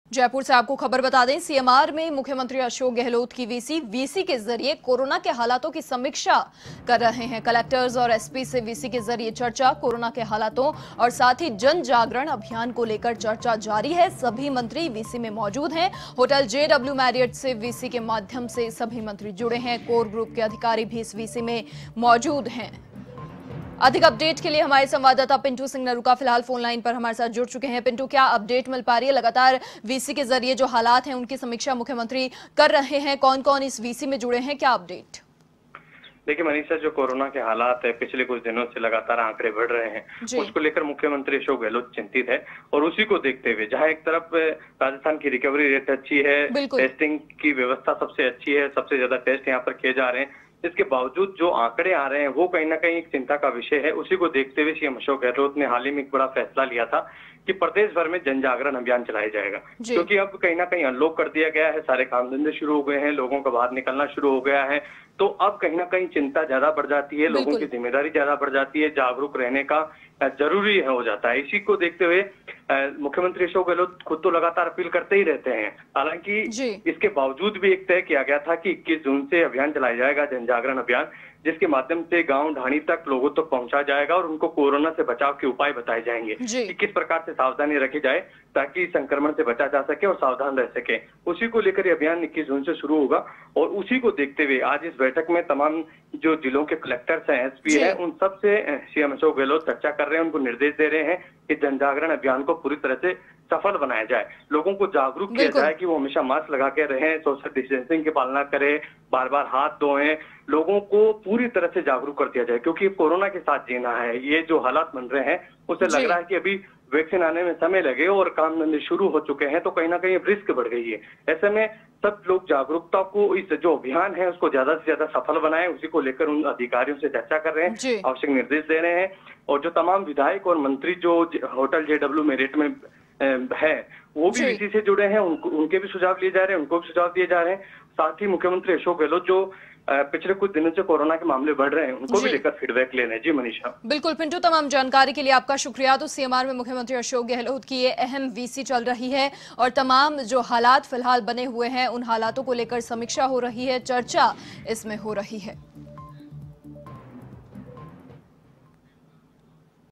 जयपुर से आपको खबर बता दें, सीएमआर में मुख्यमंत्री अशोक गहलोत की वीसी के जरिए कोरोना के हालातों की समीक्षा कर रहे हैं। कलेक्टर्स और एसपी से वीसी के जरिए चर्चा, कोरोना के हालातों और साथ ही जन जागरण अभियान को लेकर चर्चा जारी है। सभी मंत्री वीसी में मौजूद हैं। होटल JW मैरियट से वीसी के माध्यम से सभी मंत्री जुड़े हैं। कोर ग्रुप के अधिकारी भी इस वीसी में मौजूद हैं। अधिक अपडेट के लिए हमारे संवाददाता पिंटू सिंह नरूका फिलहाल फोन लाइन पर हमारे साथ जुड़ चुके हैं। पिंटू, क्या अपडेट मिल पा रही है? लगातार वीसी के जरिए जो हालात हैं उनकी समीक्षा मुख्यमंत्री कर रहे हैं। कौन कौन इस वीसी में जुड़े हैं, क्या अपडेट? देखिए मनीषा, जो कोरोना के हालात है पिछले कुछ दिनों से लगातार आंकड़े बढ़ रहे हैं, उसको लेकर मुख्यमंत्री अशोक गहलोत चिंतित है। और उसी को देखते हुए जहां एक तरफ राजस्थान की रिकवरी रेट अच्छी है, टेस्टिंग की व्यवस्था सबसे अच्छी है, सबसे ज्यादा टेस्ट यहाँ पर किए जा रहे हैं, इसके बावजूद जो आंकड़े आ रहे हैं वो कहीं ना कहीं एक चिंता का विषय है। उसी को देखते हुए सीएम अशोक गहलोत ने हाल ही में एक बड़ा फैसला लिया था कि प्रदेश भर में जन जागरण अभियान चलाया जाएगा, क्योंकि अब कहीं ना कहीं अनलॉक कर दिया गया है, सारे काम धंधे शुरू हो गए हैं, लोगों का बाहर निकलना शुरू हो गया है, तो अब कहीं ना कहीं चिंता ज्यादा बढ़ जाती है, लोगों की जिम्मेदारी ज्यादा बढ़ जाती है, जागरूक रहने का जरूरी हो जाता है। इसी को देखते हुए मुख्यमंत्री अशोक गहलोत खुद तो लगातार अपील करते ही रहते हैं। हालांकि इसके बावजूद भी एक तय किया गया था कि 21 जून से अभियान चलाया जाएगा, जन जागरण अभियान, जिसके माध्यम से गांव ढाणी तक लोगों तक पहुंचा जाएगा और उनको कोरोना से बचाव के उपाय बताए जाएंगे कि किस प्रकार से सावधानी रखी जाए ताकि संक्रमण से बचा जा सके और सावधान रह सके। उसी को लेकर ये अभियान 21 जून से शुरू होगा। और उसी को देखते हुए आज इस बैठक में तमाम जो जिलों के कलेक्टर्स हैं, एसपी हैं, उन सब से सीएम अशोक गहलोत चर्चा कर रहे हैं, उनको निर्देश दे रहे हैं कि जन जागरण अभियान को पूरी तरह से सफल बनाया जाए, लोगों को जागरूक किया जाए कि वो हमेशा मास्क लगा के रहें, सोशल डिस्टेंसिंग की पालना करें, बार बार हाथ धोएं, लोगों को पूरी तरह से जागरूक कर दिया जाए, क्योंकि कोरोना के साथ जीना है। ये जो हालात बन रहे हैं उससे लग रहा है कि अभी वैक्सीन आने में समय लगे और काम धंधे शुरू हो चुके हैं, तो कहीं ना कहीं रिस्क बढ़ गई है। ऐसे में सब लोग जागरूकता को, इस जो अभियान है उसको ज्यादा से ज्यादा सफल बनाएं, उसी को लेकर उन अधिकारियों से चर्चा कर रहे हैं, आवश्यक निर्देश दे रहे हैं। और जो तमाम विधायक और मंत्री जो होटल JW मैरियट में है वो भी इसी से जुड़े हैं, उनके भी सुझाव लिए जा रहे हैं, उनको भी सुझाव दिए जा रहे हैं। साथ ही मुख्यमंत्री अशोक गहलोत जो पिछले कुछ दिनों से कोरोना के मामले बढ़ रहे हैं उनको भी लेकर फीडबैक लेने। जी मनीषा। बिल्कुल पिंटू, तमाम जानकारी के लिए आपका शुक्रिया। तो सीएमआर में मुख्यमंत्री अशोक गहलोत की ये अहम वीसी चल रही है और तमाम जो हालात फिलहाल बने हुए हैं उन हालातों को लेकर समीक्षा हो रही है, चर्चा इसमें हो रही है।